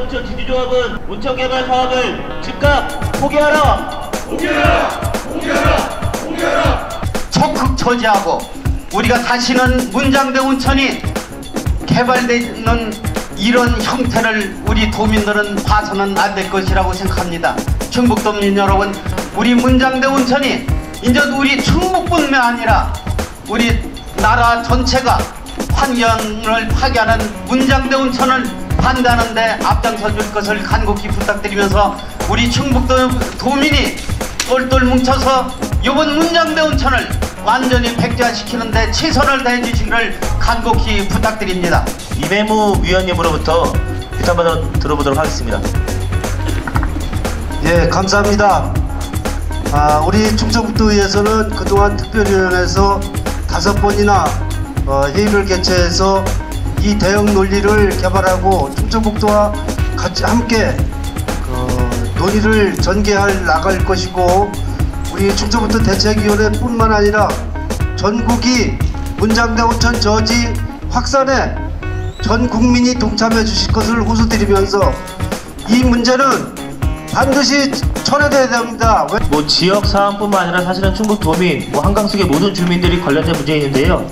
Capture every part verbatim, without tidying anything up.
문장대운천 지주조합은 온천개발 사업을 즉각 포기하라! 포기하라! 포기하라! 포기하라! 적극 저지하고 우리가 다시는 문장대운천이 개발되는 이런 형태를 우리 도민들은 봐서는 안 될 것이라고 생각합니다. 충북도민 여러분, 우리 문장대운천이 이제 우리 충북뿐만 아니라 우리 나라 전체가 환경을 파괴하는 문장대운천을 반대하는 데 앞장서 줄 것을 간곡히 부탁드리면서 우리 충북도 도민이 똘똘 뭉쳐서 이번 문장대운천을 완전히 백지화시키는 데 최선을 다해 주시기를 간곡히 부탁드립니다. 이배무 위원님으로부터 규탄 발언 들어보도록 하겠습니다. 예, 감사합니다. 아, 우리 충청북도의회에서는 그동안 특별위원회에서 다섯 번이나 어, 회의를 개최해서 이 대응 논리를 개발하고 충청북도와 같이 함께 어, 논의를 전개할 나갈 것이고, 우리 충청북도 대책위원회뿐만 아니라 전국이 문장대운천 저지 확산에 전 국민이 동참해 주실 것을 호소드리면서 이 문제는 반드시 철회돼야 됩니다. 뭐 지역 사안뿐만 아니라 사실은 충북 도민, 뭐 한강속의 모든 주민들이 관련된 문제인데요.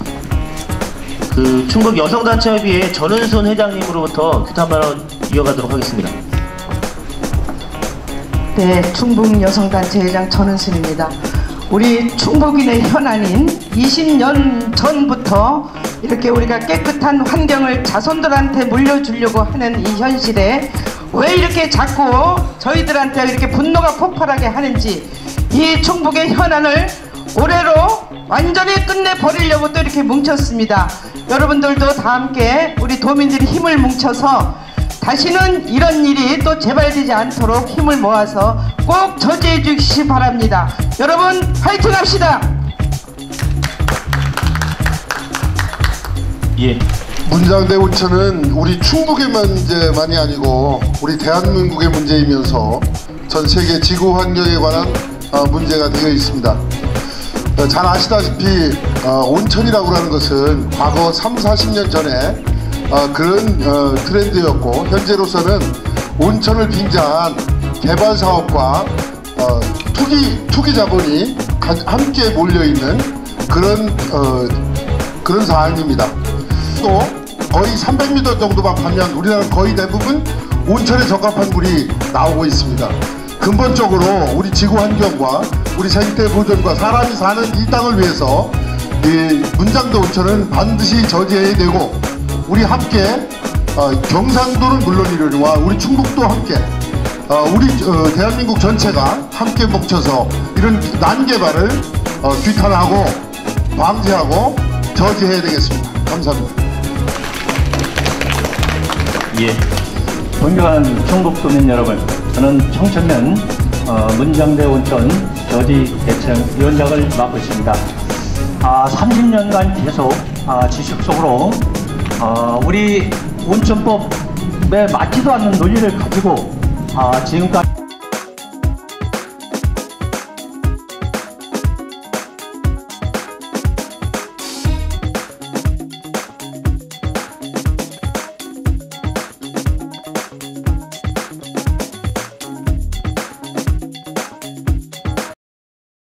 그 충북 여성단체협의회 전은순 회장님으로부터 규탄 발언 이어가도록 하겠습니다. 네, 충북 여성단체회장 전은순입니다. 우리 충북인의 현안인 이십 년 전부터 이렇게 우리가 깨끗한 환경을 자손들한테 물려주려고 하는 이 현실에 왜 이렇게 자꾸 저희들한테 이렇게 분노가 폭발하게 하는지, 이 충북의 현안을 올해로 완전히 끝내버리려고 또 이렇게 뭉쳤습니다. 여러분들도 다 함께 우리 도민들이 힘을 뭉쳐서 다시는 이런 일이 또 재발되지 않도록 힘을 모아서 꼭 저지해 주시기 바랍니다. 여러분 화이팅 합시다. 예. 문장대운천은 우리 충북의 문제만이 아니고 우리 대한민국의 문제이면서 전 세계 지구 환경에 관한 어, 문제가 되어 있습니다. 어, 잘 아시다시피 어, 온천이라고 하는 것은 과거 삼, 사십 년 전에 어, 그런 어, 트렌드였고, 현재로서는 온천을 빙자한 개발 사업과 어, 투기 투기 자본이 가, 함께 몰려 있는 그런 어, 그런 사안입니다. 또 거의 삼백 미터 정도만 가면 우리나라 거의 대부분 온천에 적합한 물이 나오고 있습니다. 근본적으로 우리 지구 환경과 우리 생태 보존과 사람이 사는 이 땅을 위해서 이 문장대운천은 반드시 저지해야 되고, 우리 함께 어, 경상도는 물론이려니와 우리 충북도 함께 어, 우리 어, 대한민국 전체가 함께 뭉쳐서 이런 난개발을 어, 규탄하고 방지하고 저지해야 되겠습니다. 감사합니다. 예. 존경하는 충북도민 여러분, 저는 청천면 어, 문장대운천 저지 대책 위원장을 맡고 있습니다. 아, 삼십 년간 계속 아, 지속적으로 어, 우리 온천법에 맞지도 않는 논리를 가지고 아, 지금까지